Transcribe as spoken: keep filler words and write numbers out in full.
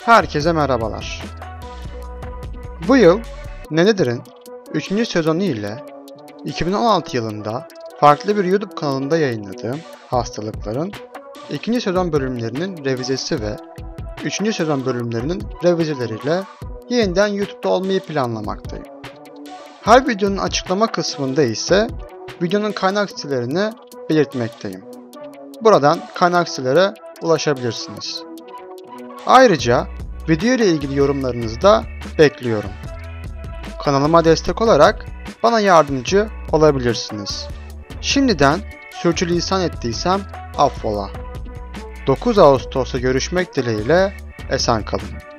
Herkese merhabalar. Bu yıl Nenedir'in üçüncü sezonu ile iki bin on altı yılında farklı bir YouTube kanalında yayınladığım Hastalıkların ikinci sezon bölümlerinin revizesi ve üçüncü sezon bölümlerinin revizeleriyle yeniden YouTube'da olmayı planlamaktayım. Her videonun açıklama kısmında ise videonun kaynak sitelerini belirtmekteyim. Buradan kaynak sitelere ulaşabilirsiniz. Ayrıca video ile ilgili yorumlarınızı da bekliyorum. Kanalıma destek olarak bana yardımcı olabilirsiniz. Şimdiden sürçülisan ettiysem affola. dokuz Ağustos'ta görüşmek dileğiyle esen kalın.